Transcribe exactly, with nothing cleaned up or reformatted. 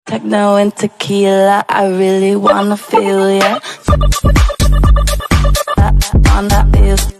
Techno and tequila, I really wanna feel ya. I wanna feel.